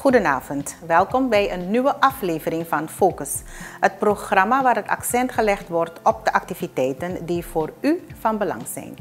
Goedenavond, welkom bij een nieuwe aflevering van Focus. Het programma waar het accent gelegd wordt op de activiteiten die voor u van belang zijn.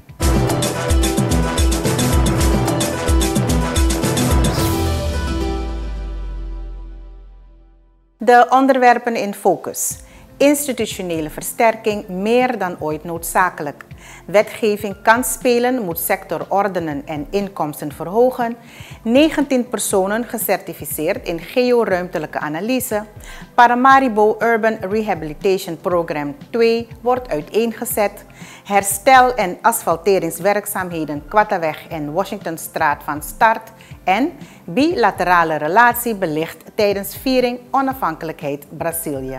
De onderwerpen in Focus. Institutionele versterking meer dan ooit noodzakelijk. Wetgeving kan spelen, moet sector ordenen en inkomsten verhogen. 19 personen gecertificeerd in georuimtelijke analyse. Paramaribo Urban Rehabilitation Program 2 wordt uiteengezet. Herstel- en asfalteringswerkzaamheden Kwattaweg en Washingtonstraat van start. En bilaterale relatie belicht tijdens viering onafhankelijkheid Brazilië.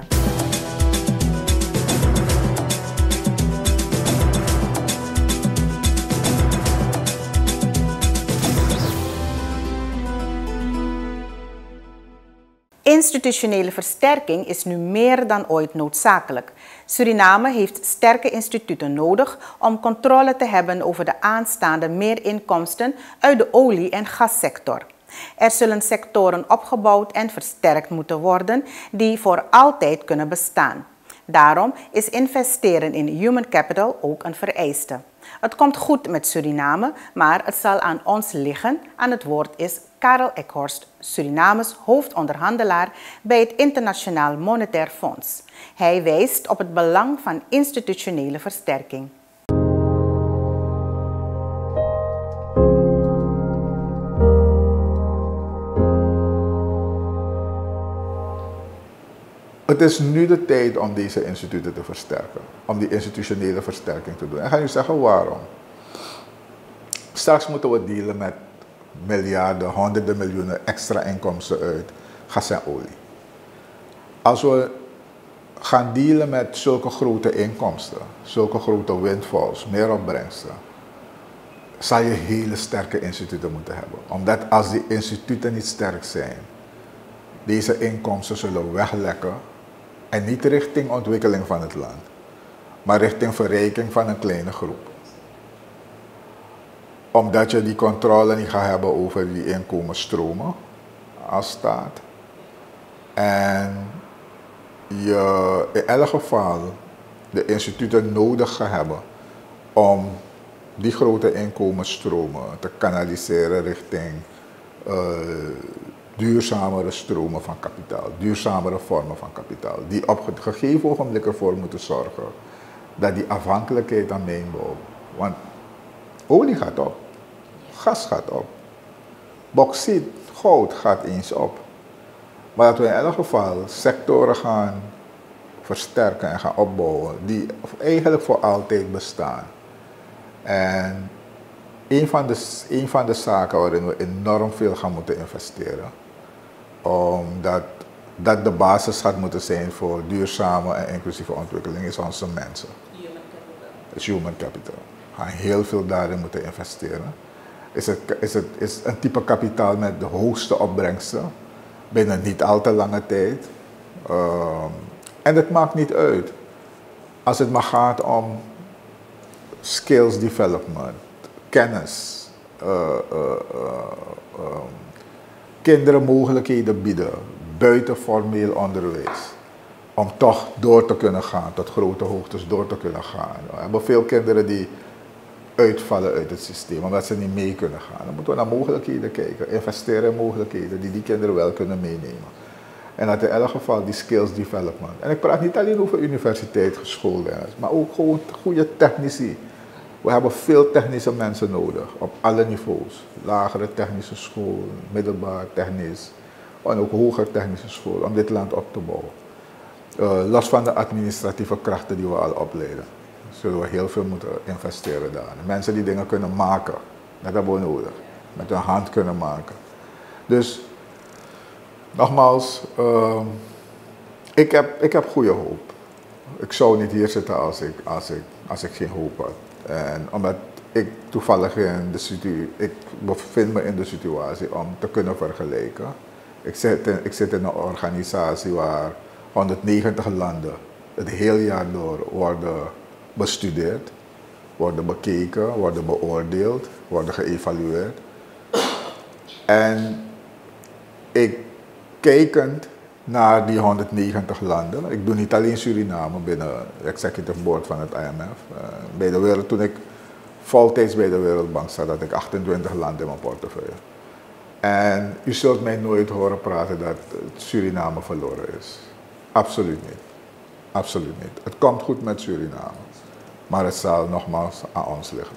Institutionele versterking is nu meer dan ooit noodzakelijk. Suriname heeft sterke instituten nodig om controle te hebben over de aanstaande meerinkomsten uit de olie- en gassector. Er zullen sectoren opgebouwd en versterkt moeten worden die voor altijd kunnen bestaan. Daarom is investeren in human capital ook een vereiste. Het komt goed met Suriname, maar het zal aan ons liggen. Aan het woord is Karel Ekhorst, Surinames hoofdonderhandelaar bij het Internationaal Monetair Fonds. Hij wijst op het belang van institutionele versterking. Het is nu de tijd om deze instituten te versterken, om die institutionele versterking te doen. En ga je zeggen waarom? Straks moeten we dealen met miljarden, honderden miljoenen extra inkomsten uit gas en olie. Als we gaan dealen met zulke grote inkomsten, zulke grote windfalls, meer opbrengsten, zal je hele sterke instituten moeten hebben. Omdat als die instituten niet sterk zijn, deze inkomsten zullen weglekken en niet richting ontwikkeling van het land, maar richting verrijking van een kleine groep. Omdat je die controle niet gaat hebben over die inkomensstromen als staat. En je in elk geval de instituten nodig gaat hebben om die grote inkomensstromen te kanaliseren richting duurzamere stromen van kapitaal, duurzamere vormen van kapitaal, die op het gegeven ogenblik ervoor moeten zorgen dat die afhankelijkheid aan mijnbouw, want olie gaat op, gas gaat op, bauxiet, goud gaat eens op, maar dat we in elk geval sectoren gaan versterken en gaan opbouwen die eigenlijk voor altijd bestaan. En een van de zaken waarin we enorm veel gaan moeten investeren, omdat dat de basis gaat moeten zijn voor duurzame en inclusieve ontwikkeling, is onze mensen. Human capital. Het human capital. We gaan heel veel daarin moeten investeren. Is een type kapitaal met de hoogste opbrengsten binnen niet al te lange tijd. En het maakt niet uit als het maar gaat om skills development, kennis, kinderen mogelijkheden bieden buiten formeel onderwijs, om toch door te kunnen gaan, tot grote hoogtes door te kunnen gaan. We hebben veel kinderen die uitvallen uit het systeem, omdat ze niet mee kunnen gaan. Dan moeten we naar mogelijkheden kijken, investeren in mogelijkheden die kinderen wel kunnen meenemen. En dat in elk geval die skills development. En ik praat niet alleen over universiteit geschoolden, maar ook gewoon goede technici. We hebben veel technische mensen nodig, op alle niveaus. Lagere technische school, middelbaar technisch, en ook hoger technische school, om dit land op te bouwen. Los van de administratieve krachten die we al opleiden, zullen we heel veel moeten investeren daar. Mensen die dingen kunnen maken, dat hebben we nodig. Met hun hand kunnen maken. Dus, nogmaals, ik heb goede hoop. Ik zou niet hier zitten als ik geen hoop had. En omdat ik toevallig ik bevind me in de situatie om te kunnen vergelijken. Ik zit in een organisatie waar 190 landen het hele jaar door worden bestudeerd, worden bekeken, worden beoordeeld, worden geëvalueerd. En ik kijkend naar die 190 landen. Ik doe niet alleen Suriname binnen het executive board van het IMF. Toen ik voltijds bij de Wereldbank zat, had ik 28 landen in mijn portefeuille. En u zult mij nooit horen praten dat Suriname verloren is. Absoluut niet. Absoluut niet. Het komt goed met Suriname. Maar het zal nogmaals aan ons liggen.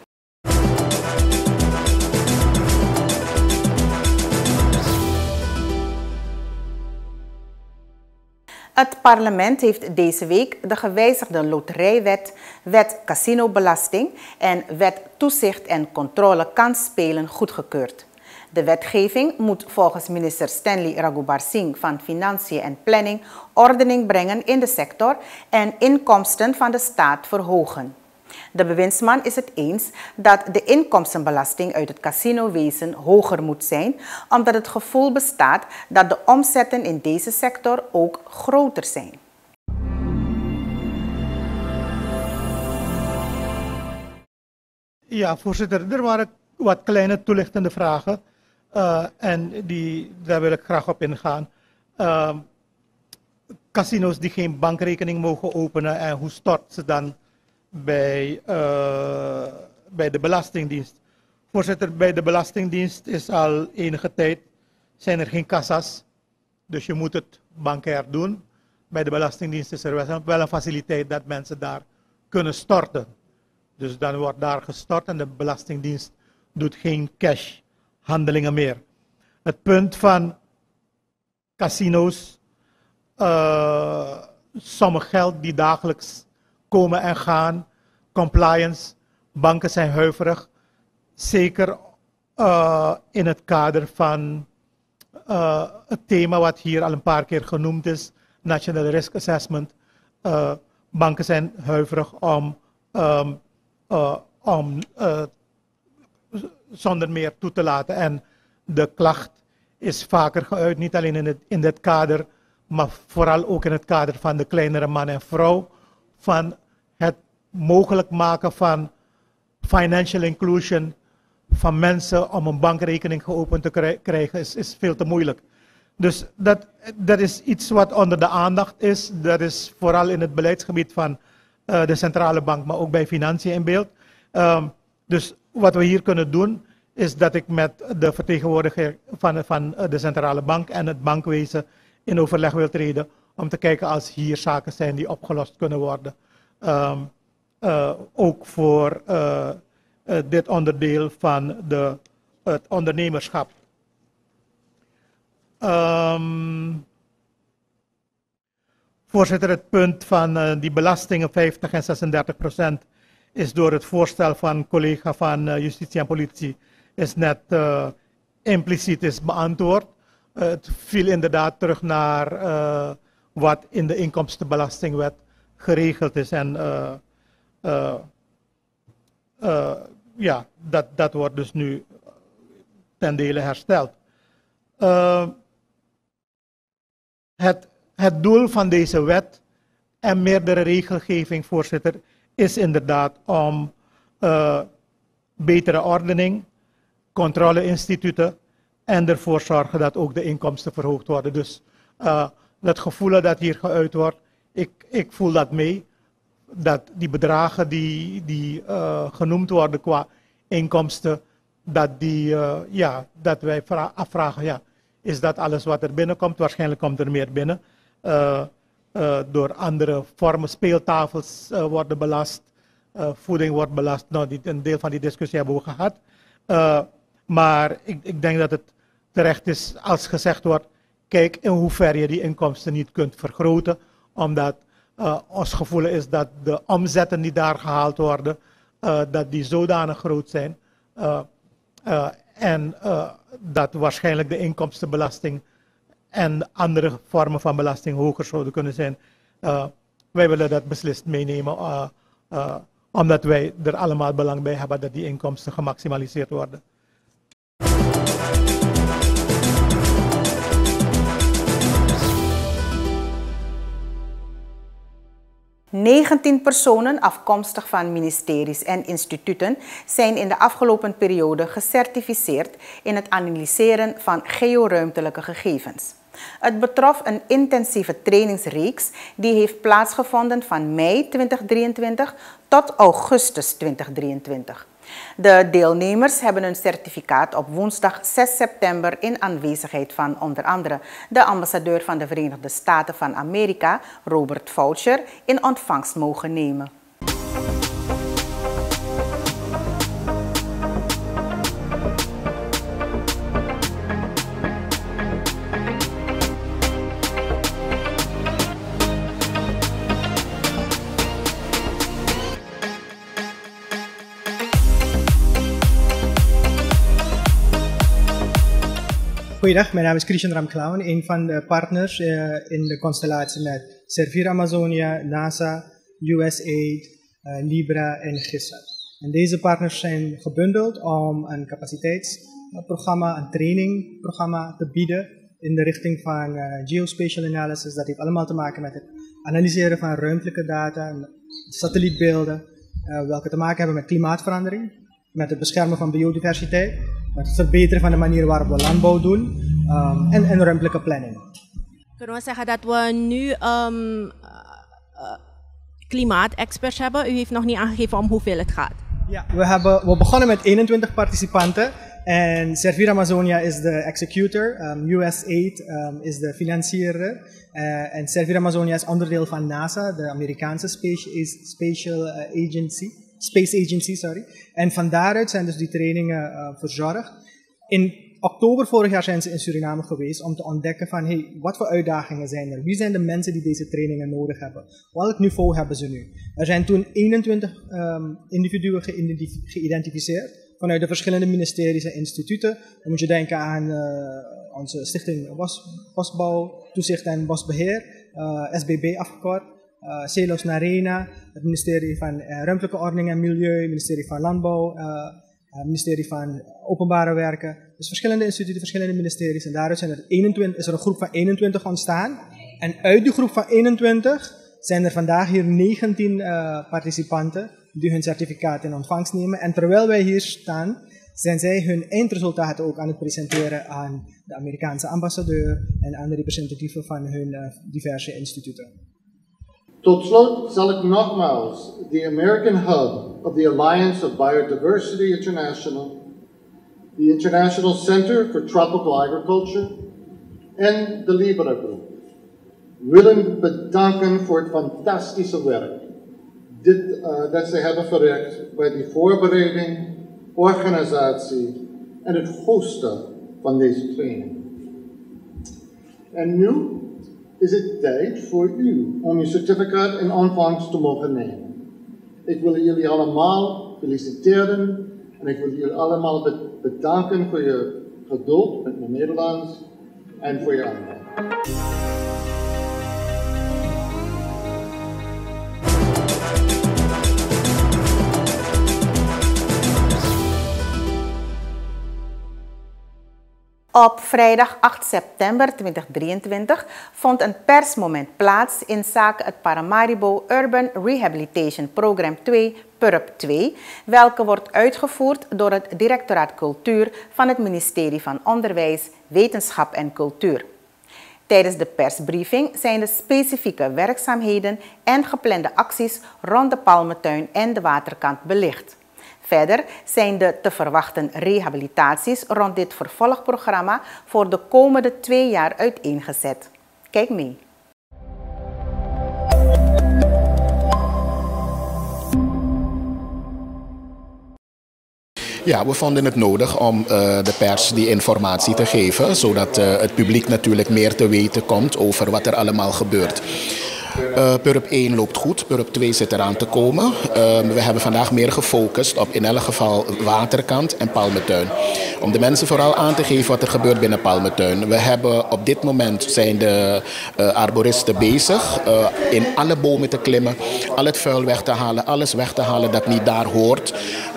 Het parlement heeft deze week de gewijzigde loterijwet, wet casinobelasting en wet toezicht en controle kansspelen goedgekeurd. De wetgeving moet volgens minister Stanley Raghubar Singh van Financiën en Planning ordening brengen in de sector en inkomsten van de staat verhogen. De bewindsman is het eens dat de inkomstenbelasting uit het casinowezen hoger moet zijn, omdat het gevoel bestaat dat de omzetten in deze sector ook groter zijn. Ja, voorzitter, er waren wat kleine toelichtende vragen en daar wil ik graag op ingaan. Casino's die geen bankrekening mogen openen en hoe stort ze dan bij de Belastingdienst? Voorzitter, bij de Belastingdienst is al enige tijd zijn er geen kassa's, dus je moet het bankair doen. Bij de Belastingdienst is er wel een faciliteit dat mensen daar kunnen storten. Dus dan wordt daar gestort en de Belastingdienst doet geen cashhandelingen meer. Het punt van casino's, sommig geld die dagelijks komen en gaan, compliance, banken zijn huiverig. Zeker in het kader van het thema wat hier al een paar keer genoemd is, National Risk Assessment. Banken zijn huiverig om zonder meer toe te laten. En de klacht is vaker geuit, niet alleen in dit kader, maar vooral ook in het kader van de kleinere man en vrouw, van het mogelijk maken van financial inclusion van mensen om een bankrekening geopend te krijgen is veel te moeilijk. Dus dat is iets wat onder de aandacht is. Dat is vooral in het beleidsgebied van de centrale bank, maar ook bij financiën in beeld. Dus wat we hier kunnen doen, is dat ik met de vertegenwoordiger van de centrale bank en het bankwezen in overleg wil treden om te kijken als hier zaken zijn die opgelost kunnen worden. Ook voor dit onderdeel van het ondernemerschap. Voorzitter, het punt van die belastingen 50 en 36% is door het voorstel van collega van Justitie en Politie is net impliciet is beantwoord. Het viel inderdaad terug naar wat in de inkomstenbelastingwet geregeld is en ja, dat wordt dus nu ten dele hersteld. Het doel van deze wet en meerdere regelgeving, voorzitter, is inderdaad om betere ordening, controleinstituten en ervoor zorgen dat ook de inkomsten verhoogd worden. Dus dat gevoel dat hier geuit wordt, ik voel dat mee. Dat die bedragen die genoemd worden qua inkomsten, dat wij afvragen, ja, is dat alles wat er binnenkomt? Waarschijnlijk komt er meer binnen. Door andere vormen, speeltafels worden belast, voeding wordt belast. Nou, een deel van die discussie hebben we gehad. Maar ik denk dat het terecht is als gezegd wordt, kijk in hoeverre je die inkomsten niet kunt vergroten, omdat ons gevoel is dat de omzetten die daar gehaald worden, dat die zodanig groot zijn en dat waarschijnlijk de inkomstenbelasting en andere vormen van belasting hoger zouden kunnen zijn. Wij willen dat beslist meenemen, omdat wij er allemaal belang bij hebben dat die inkomsten gemaximaliseerd worden. 19 personen afkomstig van ministeries en instituten zijn in de afgelopen periode gecertificeerd in het analyseren van georuimtelijke gegevens. Het betrof een intensieve trainingsreeks die heeft plaatsgevonden van mei 2023 tot augustus 2023. De deelnemers hebben hun certificaat op woensdag 6 september in aanwezigheid van onder andere de ambassadeur van de Verenigde Staten van Amerika, Robert Foucher, in ontvangst mogen nemen. Goeiedag, mijn naam is Christian Ramklauen, een van de partners in de constellatie met Servir Amazonia, NASA, USAID, Libra en GISAT. En deze partners zijn gebundeld om een capaciteitsprogramma, een trainingprogramma te bieden in de richting van geospatial analysis. Dat heeft allemaal te maken met het analyseren van ruimtelijke data, satellietbeelden, welke te maken hebben met klimaatverandering, met het beschermen van biodiversiteit, met het verbeteren van de manier waarop we landbouw doen en ruimtelijke planning. Kunnen we zeggen dat we nu klimaatexperts hebben? U heeft nog niet aangegeven om hoeveel het gaat. Ja, we begonnen met 21 participanten en Servir Amazonia is de executor, USAID is de financierer en Servir Amazonia is onderdeel van NASA, de Amerikaanse Space Agency, sorry. En van daaruit zijn dus die trainingen verzorgd. In oktober vorig jaar zijn ze in Suriname geweest om te ontdekken van hey, wat voor uitdagingen zijn er? Wie zijn de mensen die deze trainingen nodig hebben? Welk niveau hebben ze nu? Er zijn toen 21 individuen geïdentificeerd vanuit de verschillende ministeries en instituten. Dan moet je denken aan onze stichting Bosbouw, Toezicht en Bosbeheer, SBB afgekort. Celos Narena, het ministerie van Ruimtelijke Ordening en Milieu, het ministerie van Landbouw, het ministerie van Openbare Werken. Dus verschillende instituten, verschillende ministeries. En daaruit is er een groep van 21 ontstaan. En uit die groep van 21 zijn er vandaag hier 19 participanten die hun certificaat in ontvangst nemen. En terwijl wij hier staan, zijn zij hun eindresultaten ook aan het presenteren aan de Amerikaanse ambassadeur en aan de representatieven van hun diverse instituten. Tot slot zal ik nogmaals de American Hub of the Alliance of Biodiversity International, the International Center for Tropical Agriculture en de Libra Groep willen bedanken voor het fantastische werk dat ze hebben verricht bij de voorbereiding, organisatie en het hosten van deze training. En nu is het tijd voor u om uw certificaat in ontvangst te mogen nemen. Ik wil jullie allemaal feliciteren en ik wil jullie allemaal bedanken voor je geduld met mijn Nederlands en voor je aandacht. Op vrijdag 8 september 2023 vond een persmoment plaats in zaken het Paramaribo Urban Rehabilitation Program 2, PURP 2, welke wordt uitgevoerd door het Directoraat Cultuur van het ministerie van Onderwijs, Wetenschap en Cultuur. Tijdens de persbriefing zijn de specifieke werkzaamheden en geplande acties rond de Palmentuin en de waterkant belicht. Verder zijn de te verwachten rehabilitaties rond dit vervolgprogramma voor de komende 2 jaar uiteengezet. Kijk mee. Ja, we vonden het nodig om de pers die informatie te geven, zodat het publiek natuurlijk meer te weten komt over wat er allemaal gebeurt. PURP 1 loopt goed, PURP 2 zit eraan te komen. We hebben vandaag meer gefocust op in elk geval waterkant en Palmentuin. Om de mensen vooral aan te geven wat er gebeurt binnen Palmentuin. We hebben op dit moment zijn de arboristen bezig in alle bomen te klimmen, al het vuil weg te halen, alles weg te halen dat niet daar hoort.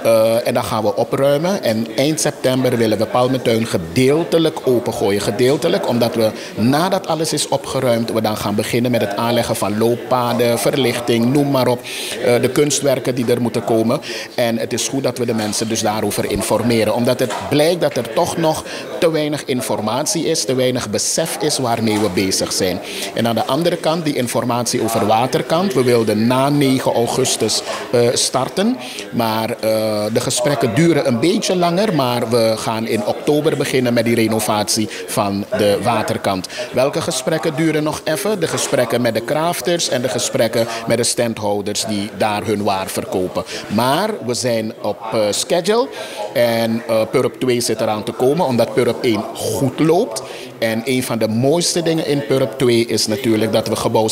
En dan gaan we opruimen. En eind september willen we Palmentuin gedeeltelijk opengooien. Gedeeltelijk, omdat we nadat alles is opgeruimd, we dan gaan beginnen met het aanleggen van looppaden, verlichting, noem maar op. De kunstwerken die er moeten komen. En het is goed dat we de mensen dus daarover informeren. Omdat het blijkt dat er toch nog te weinig informatie is, te weinig besef is waarmee we bezig zijn. En aan de andere kant, die informatie over waterkant. We wilden na 9 augustus starten. Maar de gesprekken duren een beetje langer. Maar we gaan in oktober beginnen met die renovatie van de waterkant. Welke gesprekken duren nog even? De gesprekken met de crafters en de gesprekken met de standhouders die daar hun waar verkopen. Maar we zijn op schedule en Purp 2 zit eraan te komen omdat Purp 1 goed loopt. En een van de mooiste dingen in Purp 2 is natuurlijk dat we gebouw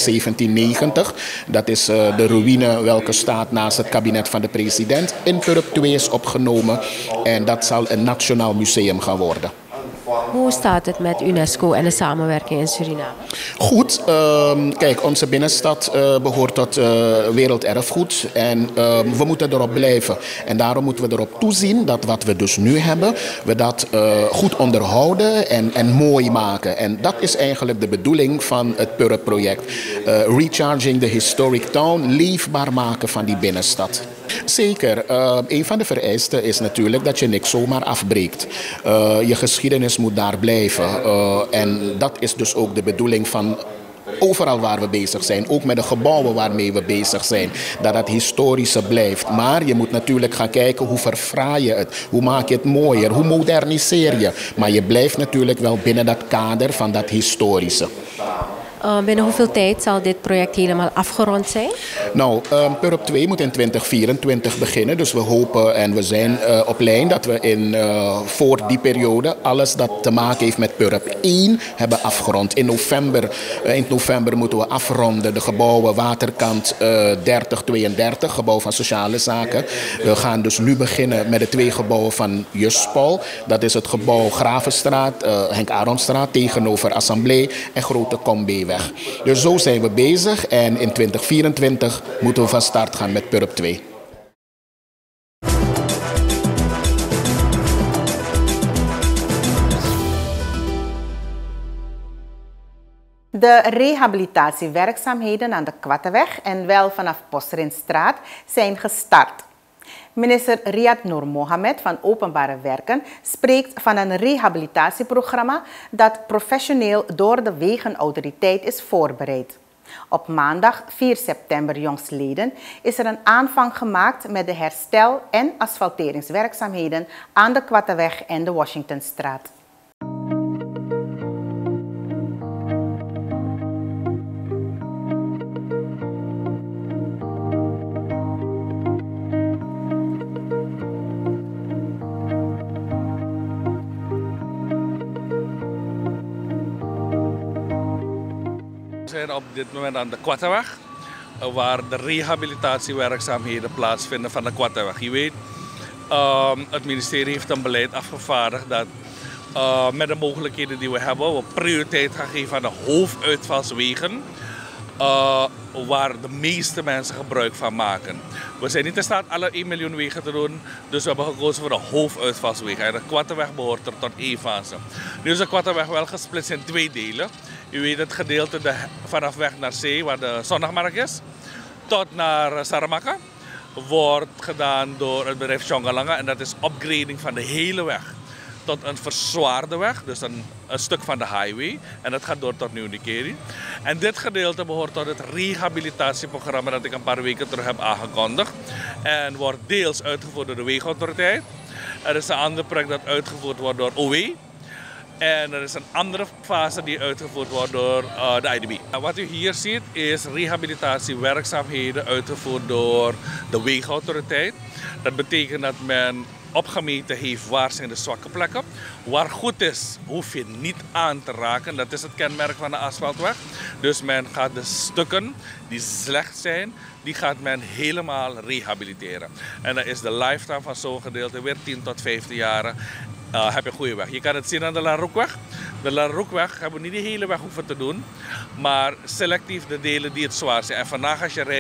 1790, dat is de ruïne welke staat naast het kabinet van de president, in Purp 2 is opgenomen. En dat zal een nationaal museum gaan worden. Hoe staat het met UNESCO en de samenwerking in Suriname? Goed. Kijk, onze binnenstad behoort tot werelderfgoed en we moeten erop blijven. En daarom moeten we erop toezien dat wat we dus nu hebben, we dat goed onderhouden en mooi maken. En dat is eigenlijk de bedoeling van het Purp-project. Recharging the historic town, leefbaar maken van die binnenstad. Zeker. Een van de vereisten is natuurlijk dat je niks zomaar afbreekt. Je geschiedenis moet daar blijven. En dat is dus ook de bedoeling van overal waar we bezig zijn. Ook met de gebouwen waarmee we bezig zijn. Dat het historische blijft. Maar je moet natuurlijk gaan kijken hoe verfraai je het. Hoe maak je het mooier? Hoe moderniseer je? Maar je blijft natuurlijk wel binnen dat kader van dat historische. Binnen hoeveel tijd zal dit project helemaal afgerond zijn? Nou, Purp 2 moet in 2024 beginnen. Dus we hopen en we zijn op lijn dat we voor die periode alles dat te maken heeft met Purp 1 hebben afgerond. Eind november moeten we afronden de gebouwen waterkant 3032, gebouw van sociale zaken. We gaan dus nu beginnen met de 2 gebouwen van Juspol. Dat is het gebouw Gravenstraat, Henk Aronstraat tegenover Assemblée en Grote Kombeweg. Dus zo zijn we bezig en in 2024 moeten we van start gaan met Purp 2. De rehabilitatiewerkzaamheden aan de Kwatteweg en wel vanaf Posterinstraat zijn gestart. Minister Riyad Noor Mohamed van Openbare Werken spreekt van een rehabilitatieprogramma dat professioneel door de Wegenautoriteit is voorbereid. Op maandag 4 september jongstleden is er een aanvang gemaakt met de herstel- en asfalteringswerkzaamheden aan de Kwatteweg en de Washingtonstraat. We zijn op dit moment aan de Kwatteweg, waar de rehabilitatiewerkzaamheden plaatsvinden van de Kwatteweg. Je weet, het ministerie heeft een beleid afgevaardigd dat met de mogelijkheden die we hebben, we prioriteit gaan geven aan de hoofduitvalswegen, waar de meeste mensen gebruik van maken. We zijn niet in staat alle 1 miljoen wegen te doen, dus we hebben gekozen voor de hoofduitvalswegen. En de Kwatteweg behoort er tot 1 van ze. Nu is de Kwatteweg wel gesplitst in 2 delen. U weet het gedeelte vanaf weg naar zee, waar de zondagmarkt is, tot naar Saramaka, wordt gedaan door het bedrijf Chongalanga. En dat is upgrading van de hele weg tot een verzwaarde weg, dus een stuk van de highway. En dat gaat door tot Nieuw-Nikeri. En dit gedeelte behoort tot het rehabilitatieprogramma dat ik een paar weken terug heb aangekondigd. En wordt deels uitgevoerd door de Wegenautoriteit. Er is een ander project dat uitgevoerd wordt door OW. En er is een andere fase die uitgevoerd wordt door de IDB. Wat u hier ziet is rehabilitatiewerkzaamheden uitgevoerd door de Wegenautoriteit. Dat betekent dat men opgemeten heeft waar zijn de zwakke plekken. Waar goed is, hoef je niet aan te raken. Dat is het kenmerk van de asfaltweg. Dus men gaat de stukken die slecht zijn, die gaat men helemaal rehabiliteren. En dan is de lifetime van zo'n gedeelte weer 10 tot 15 jaren. Heb je een goede weg. Je kan het zien aan de Laroekweg. De Laroekweg hebben we niet de hele weg hoeven te doen, maar selectief de delen die het zwaar zijn. En vandaag als je rijdt,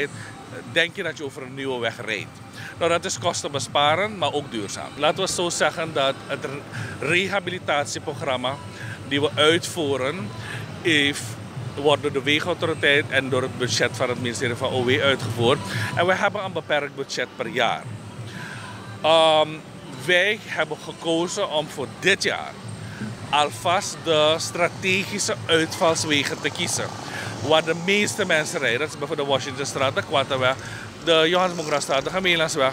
denk je dat je over een nieuwe weg rijdt. Nou, dat is kostenbesparend, maar ook duurzaam. Laten we zo zeggen dat het rehabilitatieprogramma die we uitvoeren, wordt door de Wegenautoriteit en door het budget van het ministerie van OW uitgevoerd. En we hebben een beperkt budget per jaar. Wij hebben gekozen om voor dit jaar alvast de strategische uitvalswegen te kiezen. Waar de meeste mensen rijden. Dat is bijvoorbeeld de Washingtonstraat, de Quataweg, de Johannes Mograstraat, de Gemeenlandsweg.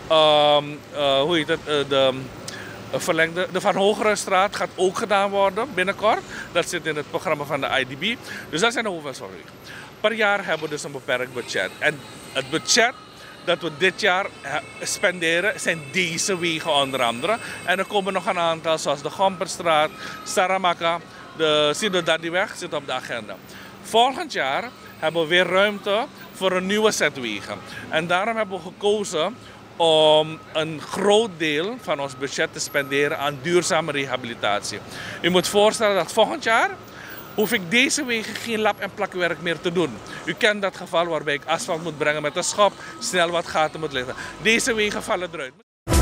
De Van Hogerenstraat gaat ook gedaan worden binnenkort. Dat zit in het programma van de IDB. Dus dat zijn de hoofdwegen. Per jaar hebben we dus een beperkt budget. En het budget dat we dit jaar spenderen zijn deze wegen onder andere. En er komen nog een aantal zoals de Gomperstraat, Saramaka, de Sidodadiweg zit op de agenda. Volgend jaar hebben we weer ruimte voor een nieuwe set wegen. En daarom hebben we gekozen om een groot deel van ons budget te spenderen aan duurzame rehabilitatie. U moet voorstellen dat volgend jaar hoef ik deze wegen geen lap- en plakwerk meer te doen. U kent dat geval waarbij ik asfalt moet brengen met een schop, snel wat gaten moet liggen. Deze wegen vallen eruit.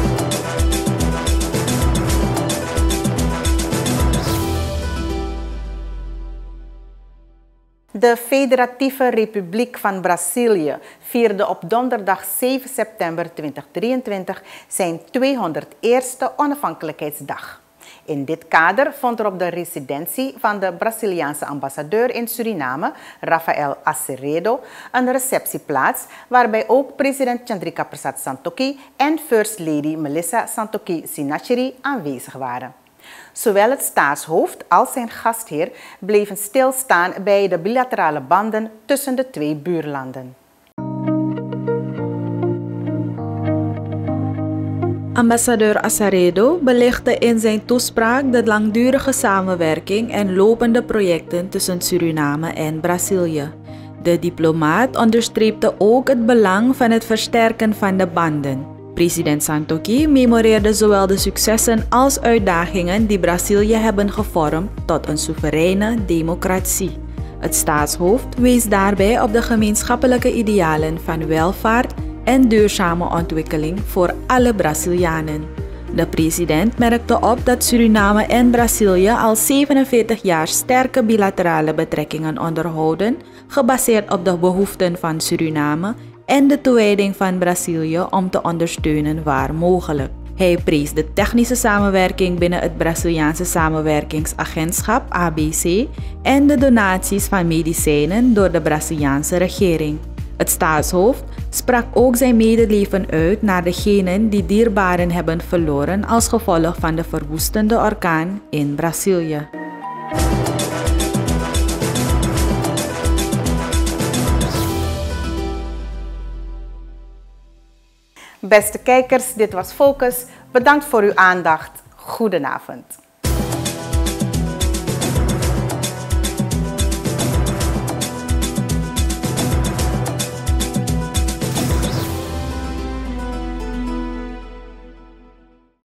De Federatieve Republiek van Brazilië vierde op donderdag 7 september 2023 zijn 201ste onafhankelijkheidsdag. In dit kader vond er op de residentie van de Braziliaanse ambassadeur in Suriname, Rafael Aceredo, een receptie plaats waarbij ook president Chandrika Persat Santokhi en First Lady Melissa Santokhi Sinacheri aanwezig waren. Zowel het staatshoofd als zijn gastheer bleven stilstaan bij de bilaterale banden tussen de twee buurlanden. Ambassadeur Aceredo belichtte in zijn toespraak de langdurige samenwerking en lopende projecten tussen Suriname en Brazilië. De diplomaat onderstreepte ook het belang van het versterken van de banden. President Santokhi memoreerde zowel de successen als uitdagingen die Brazilië hebben gevormd tot een soevereine democratie. Het staatshoofd wees daarbij op de gemeenschappelijke idealen van welvaart en duurzame ontwikkeling voor alle Brazilianen. De president merkte op dat Suriname en Brazilië al 47 jaar sterke bilaterale betrekkingen onderhouden, gebaseerd op de behoeften van Suriname en de toewijding van Brazilië om te ondersteunen waar mogelijk. Hij prees de technische samenwerking binnen het Braziliaanse samenwerkingsagentschap ABC en de donaties van medicijnen door de Braziliaanse regering. Het staatshoofd sprak ook zijn medeleven uit naar degenen die dierbaren hebben verloren als gevolg van de verwoestende orkaan in Brazilië. Beste kijkers, dit was Focus. Bedankt voor uw aandacht. Goedenavond.